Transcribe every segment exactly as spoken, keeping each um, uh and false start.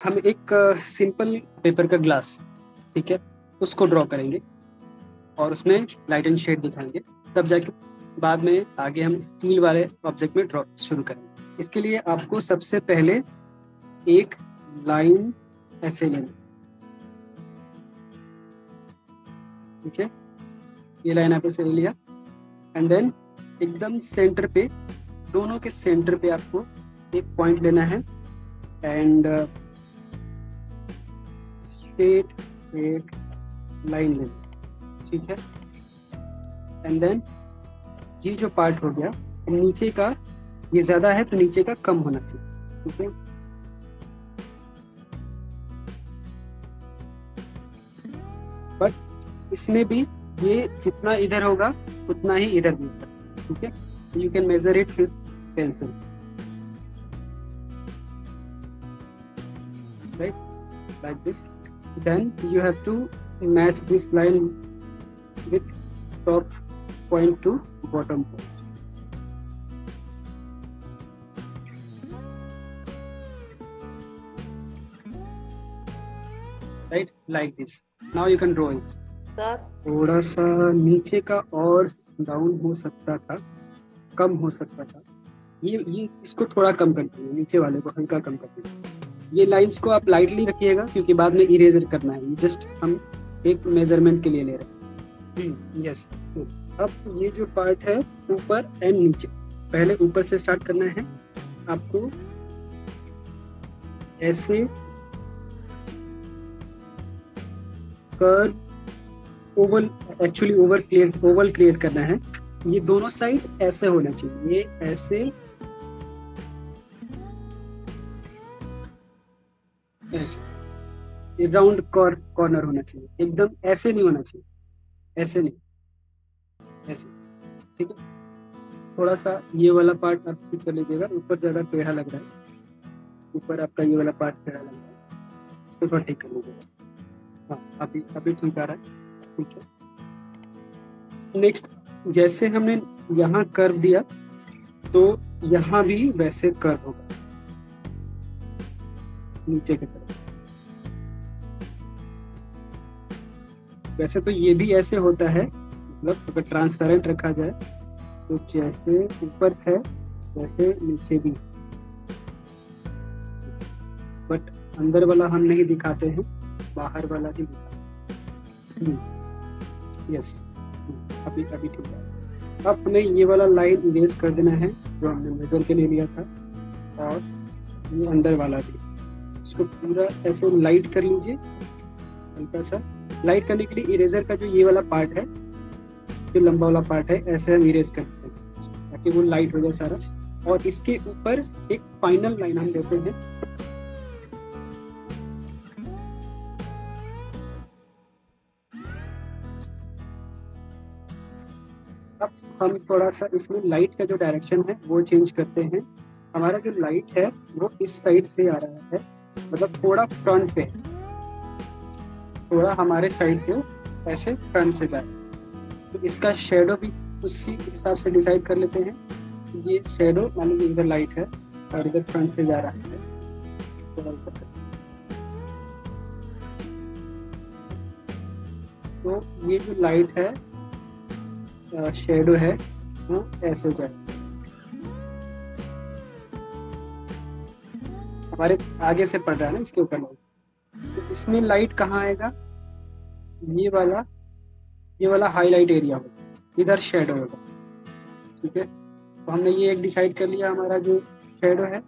हम एक simple paper का ग्लास, ठीक है, उसको ड्रॉ करेंगे और उसमें लाइट एंड शेड दिखाएंगे, तब जाके बाद में आगे हम स्टील वाले ऑब्जेक्ट में ड्रॉ शुरू करेंगे। इसके लिए आपको सबसे पहले एक लाइन ऐसे लेना, ठीक है, ये लाइन आप ऐसे ले लिया एंड देन एकदम सेंटर पे, दोनों के सेंटर पे आपको एक पॉइंट लेना है एंड स्ट्रेट एक लाइन लेना, ठीक है। एंड देन ये जो पार्ट हो गया, नीचे का ये ज्यादा है तो नीचे का कम होना चाहिए, ठीक है। बट इसमें भी ये जितना इधर होगा उतना ही इधर भी होगा, ठीक है। You can measure it with pencil, right, like this. Then you have to match this line with top point to bottom point, right, like this. Now you can draw it. थोड़ा सा नीचे का और डाउन हो सकता था, कम हो सकता था, ये ये इसको थोड़ा कम करते हैं, नीचे वाले को हल्का कम करते हैं। ये लाइंस को आप लाइटली रखिएगा क्योंकि बाद में इरेजर करना है, जस्ट हम एक मेजरमेंट के लिए ले रहे हैं। यस, अब ये जो पार्ट है ऊपर एंड नीचे, पहले ऊपर से स्टार्ट करना है आपको। ऐसे curve oval, actually oval create oval create करना है। ये दोनों साइड ऐसे होना चाहिए, ये ऐसे ऐसे, ये राउंड कॉर्नर होना चाहिए, एकदम ऐसे नहीं होना चाहिए, ऐसे नहीं, ऐसे, ठीक है। थोड़ा सा ये वाला पार्ट आप ठीक कर लीजिएगा, ऊपर ज्यादा टेढ़ा लग रहा है, ऊपर आपका ये वाला पार्ट टेढ़ा लग रहा है, इसको थोड़ा ठीक कर लीजिएगा। हाँ, अभी अभी ठीक आ रहा है, ठीक है। नेक्स्ट, जैसे हमने यहाँ कर्व दिया तो यहाँ भी वैसे कर्व होगा नीचे की तरफ। वैसे तो ये भी ऐसे होता है, मतलब अगर ट्रांसपेरेंट रखा जाए तो जैसे ऊपर है वैसे नीचे भी, बट अंदर वाला हम नहीं दिखाते हैं, बाहर वाला ही दिखाते हैं। यस, अभी अभी ठीक है। अब हमें ये वाला लाइन इरेज कर देना है जो हमने मेजर के लिए लिया था, और ये अंदर वाला भी, इसको पूरा ऐसे लाइट कर लीजिए, हल्का सा लाइट करने के लिए इरेजर का जो ये वाला पार्ट है, जो लंबा वाला पार्ट है, ऐसे हम इरेज करते हैं ताकि वो लाइट हो जाए सारा। और इसके ऊपर एक फाइनल लाइन हम देते हैं, अब हम थोड़ा सा इसमें लाइट का जो डायरेक्शन है वो चेंज करते हैं। हमारा जो लाइट है वो इस साइड से आ रहा है, मतलब थोड़ा फ्रंट पे, थोड़ा हमारे साइड से ऐसे फ्रंट से जाए, तो इसका शेडो भी उसी हिसाब से डिसाइड कर लेते हैं। ये शेडो मान लीजिए इधर लाइट है और इधर फ्रंट से जा रहा है, तो ये जो लाइट है, शेडो है, वो ऐसे जाए, हमारे आगे से पड़ रहा है ना इसके ऊपर लाइट। तो इसमें लाइट कहाँ आएगा, ये वाला ये वाला हाईलाइट एरिया होगा, इधर शेडो होगा, ठीक है। तो हमने ये एक डिसाइड कर लिया हमारा जो शेडो है,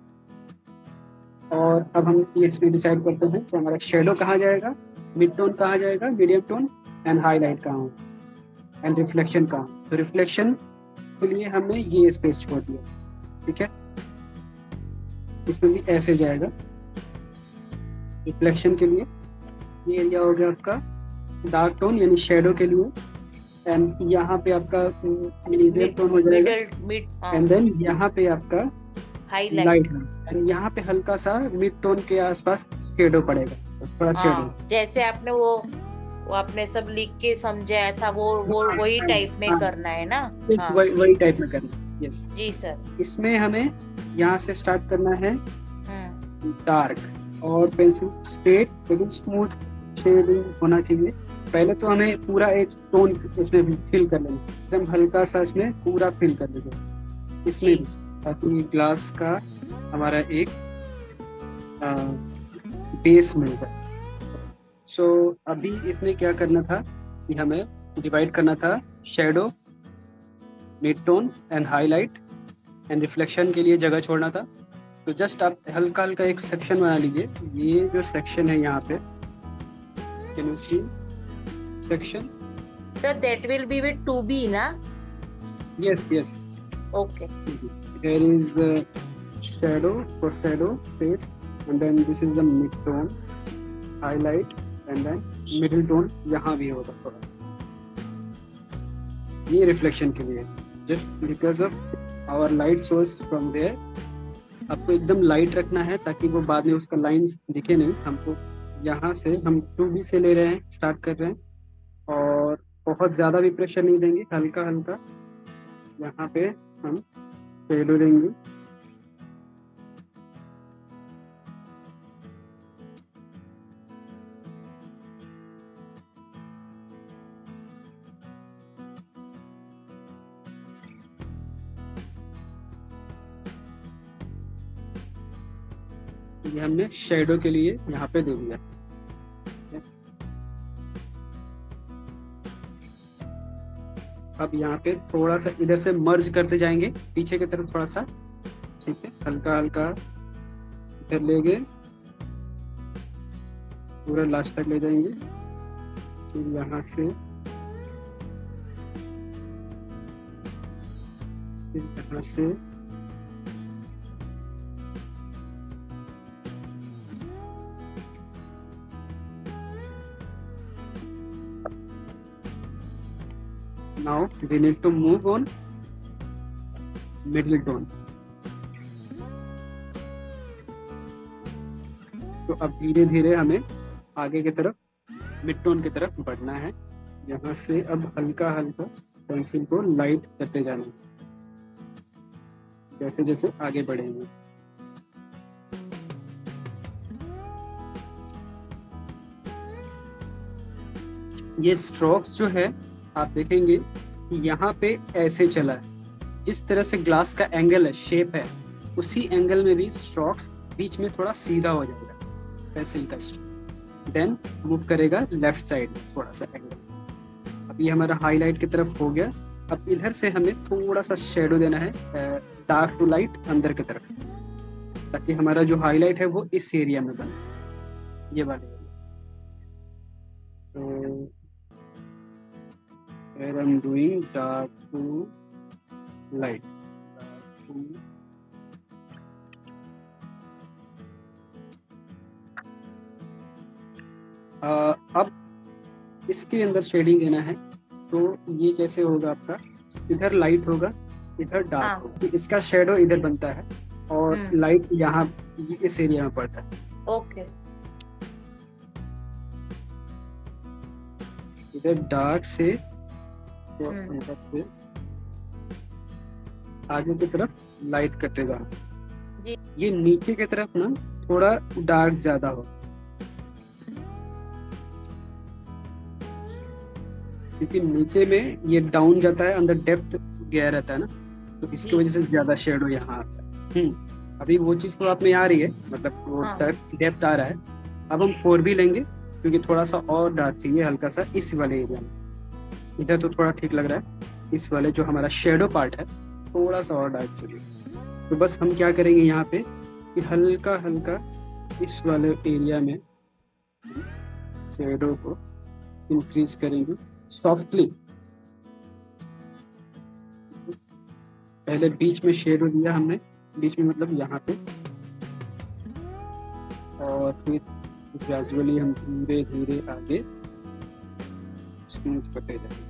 और अब हम ये इसमें डिसाइड करते हैं कि हमारा शेडो कहाँ जाएगा, मिड टोन कहाँ जाएगा, मीडियम टोन एंड हाईलाइट कहाँ होगा, एंड रिफ्लेक्शन कहाँ। तो रिफ्लेक्शन के लिए हमने ये स्पेस छोड़ दिया, ठीक है, इसमें भी ऐसे जाएगा। रिफ्लेक्शन के लिए ये एरिया हो गया आपका डार्क टोन यानी शेडो के लिए, एंड यहाँ पे आपका मीडियम टोन हो जाएगा, एंड देन यहाँ पे आपका हाईलाइट, एंड यहाँ पे हल्का सा मिड टोन के आसपास शेडो पड़ेगा, थोड़ा शेडो। जैसे आपने वो वो आपने सब लिख के समझाया था, वो वो वही टाइप में हाँ, करना है ना, हाँ, वही वही टाइप में करना है। यस जी सर। इसमें हमें यहाँ से स्टार्ट करना है डार्क, और पेंसिल स्ट्रेट लेकिन स्मूथ शेडिंग होना चाहिए। पहले तो हमें पूरा एक टोन इसमें फिल कर लेना, एकदम हल्का सा इसमें पूरा फिल कर लीजिए इसमें भी, ताकि ग्लास का हमारा एक बेस मिल जाए। सो so, अभी इसमें क्या करना था कि हमें डिवाइड करना था shadow, mid tone and highlight and reflection के लिए जगह छोड़ना था। तो जस्ट आप हल्का हल्का एक सेक्शन बना लीजिए। ये जो सेक्शन है यहाँ पे, can you see section? Sir, that will be with two B, na? Yes, yes. Okay. There is the shadow for shadow space, and then this is the mid tone, highlight, and then middle tone यहाँ भी होगा थोड़ा सा। ये reflection के लिए, just because of our light source from there, आपको एकदम लाइट रखना है ताकि वो बाद में उसका लाइंस दिखे नहीं। हमको यहाँ से हम टू बी से ले रहे हैं, स्टार्ट कर रहे हैं, और बहुत ज़्यादा भी प्रेशर नहीं देंगे, हल्का हल्का यहाँ पे हम शेडो देंगे। ये हमने शेडो के लिए यहाँ पे दे दिया। अब यहाँ पे थोड़ा सा इधर से मर्ज करते जाएंगे पीछे की तरफ थोड़ा सा, ठीक है, हल्का हल्का इधर ले गए, पूरा लास्ट तक ले जाएंगे। फिर यहाँ से फिर यहाँ से now we need to move on middle tone। तो अब धीरे धीरे हमें आगे की तरफ मिड टोन की तरफ बढ़ना है। यहाँ से अब हल्का हल्का पेंसिल को लाइट करते जाना है जैसे जैसे आगे बढ़ेंगे। ये स्ट्रोक्स जो है आप देखेंगे कि यहाँ पे ऐसे चला है, जिस तरह से ग्लास का एंगल है, शेप है, उसी एंगल में भी स्ट्रोक्स बीच में थोड़ा सीधा हो जाएगा पेंसिल का स्ट्रोक, देन मूव करेगा लेफ्ट साइड में थोड़ा सा एंगल। अब ये हमारा हाईलाइट की तरफ हो गया। अब इधर से हमें थोड़ा सा शेडो देना है, डार्क टू लाइट अंदर की तरफ, ताकि हमारा जो हाईलाइट है वो इस एरिया में बने, ये वाले एरिया। तो where I'm doing dark to light, dark to uh, अब इसके अंदर शेडिंग देना है। तो ये कैसे होगा आपका, इधर लाइट होगा, इधर डार्क होगा, तो इसका शेडो इधर बनता है और लाइट यहाँ इस एरिया में पड़ता है। ओके। इधर डार्क से तो आगे की तरफ लाइट करते जाना। ये नीचे की तरफ ना थोड़ा डार्क ज्यादा हो, क्योंकि नीचे में ये डाउन जाता है, अंदर डेप्थ गया रहता है ना, तो इसकी वजह से ज्यादा शेडो यहाँ आता है। हम्म अभी वो चीज तो आप में आ रही है, मतलब वो डेप्थ आ रहा है। अब हम फोर भी लेंगे क्योंकि थोड़ा सा और डार्क चाहिए, हल्का सा इस वाले एरिया में। इधर तो थोड़ा ठीक लग रहा है, इस वाले जो हमारा शेडो पार्ट है थोड़ा सा और डार्क चाहिए। तो बस हम क्या करेंगे यहाँ पे कि हल्का हल्का इस वाले एरिया में शेडो को इंक्रीज करेंगे सॉफ्टली। पहले बीच में शेडो दिया हमने, बीच में मतलब यहाँ पे, और फिर ग्रेजुअली हम धीरे धीरे आगे स्मूथ करते जाएंगे।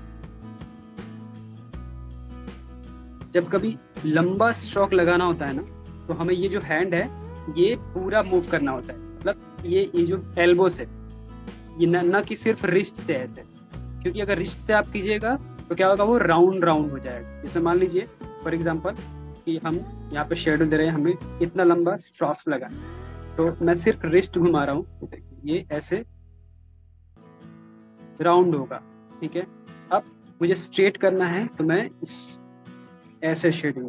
जब कभी लंबा स्ट्रोक लगाना होता है ना, तो हमें ये जो हैंड है ये पूरा मूव करना होता है, मतलब ये ये जो एल्बो से, ये न, न कि सिर्फ रिस्ट से ऐसे, क्योंकि अगर रिस्ट से आप कीजिएगा तो क्या होगा, वो राउंड राउंड हो जाएगा। जैसे मान लीजिए फॉर एग्जांपल कि हम यहाँ पे शेडो दे रहे हैं, हमें इतना लंबा स्ट्रोक्स लगाना, तो मैं सिर्फ रिस्ट घुमा रहा हूँ, तो देखिए ये ऐसे राउंड होगा, ठीक है। अब मुझे स्ट्रेट करना है तो मैं इस ऐसे शेडिंग,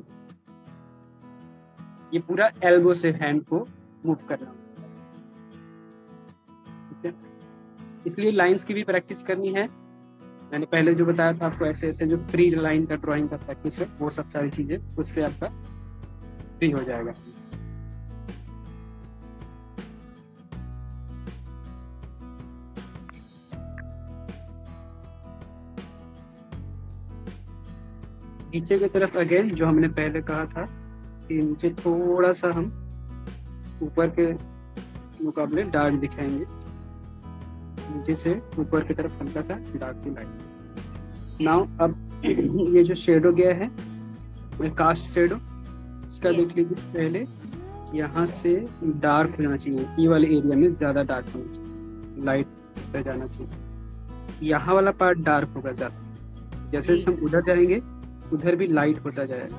ये पूरा एल्बो से हैंड को मूव करना होगा, ठीक है। इसलिए लाइंस की भी प्रैक्टिस करनी है। मैंने पहले जो बताया था आपको, ऐसे ऐसे जो फ्री लाइन का ड्राइंग का प्रैक्टिस है, वो सब सारी चीजें, उससे आपका फ्री हो जाएगा। नीचे की तरफ अगेन जो हमने पहले कहा था कि नीचे थोड़ा सा हम ऊपर के मुकाबले डार्क दिखाएंगे, नीचे से ऊपर की तरफ हल्का सा डार्क की लाइन। नाउ अब ये जो शेडो गया है, कास्ट शेडो, इसका Yes. देख लीजिए। पहले यहाँ से डार्क होना चाहिए, ये वाले एरिया में ज्यादा डार्क होना चाहिए, लाइट पे जाना चाहिए। यहाँ वाला पार्ट डार्क होगा ज्यादा, जैसे जी। हम उधर जाएंगे उधर भी लाइट होता जाएगा।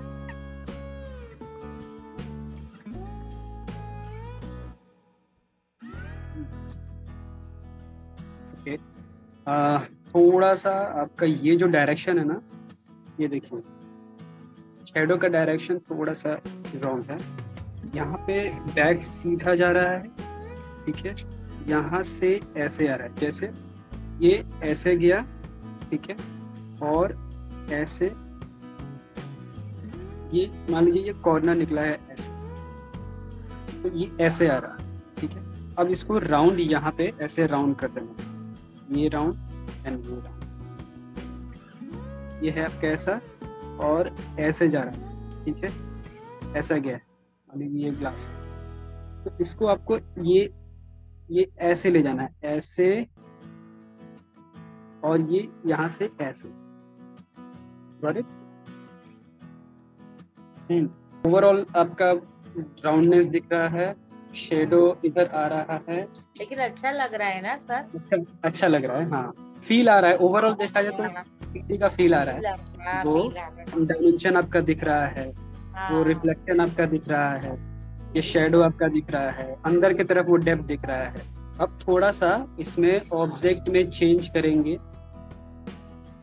ओके, आ, थोड़ा सा आपका ये जो डायरेक्शन है ना, ये देखिए शेडो का डायरेक्शन थोड़ा सा रॉन्ग है। यहाँ पे बैक सीधा जा रहा है, ठीक है, यहाँ से ऐसे आ रहा है, जैसे ये ऐसे गया, ठीक है, और ऐसे ये मान लीजिए ये कॉर्नर निकला है ऐसे, तो ये ऐसे आ रहा है, ठीक है। अब इसको राउंड यहाँ पे ऐसे राउंड कर देना, ये राउंड एंड ये राउंड, ये है आपका ऐसा, और ऐसे जा रहा है, ठीक है, ऐसा गया है, मान लीजिए ये ग्लास, तो इसको आपको ये ये ऐसे ले जाना है, ऐसे, और ये यहाँ से ऐसे, गॉट इट। ओवरऑल आपका राउंडनेस दिख रहा है, शेडो इधर आ रहा है, लेकिन अच्छा लग रहा है ना सर? अच्छा अच्छा लग रहा है, हाँ, फील आ रहा है। ओवरऑल देखा जाए हाँ, तो थ्री का फील आ रहा है, हाँ, वो feel आ रहा है। डायमेंशन आपका दिख रहा है, वो हाँ, रिफ्लेक्शन आपका दिख रहा है, ये शेडो आपका दिख रहा है, अंदर की तरफ वो डेप्थ दिख रहा है। अब थोड़ा सा इसमें ऑब्जेक्ट में चेंज करेंगे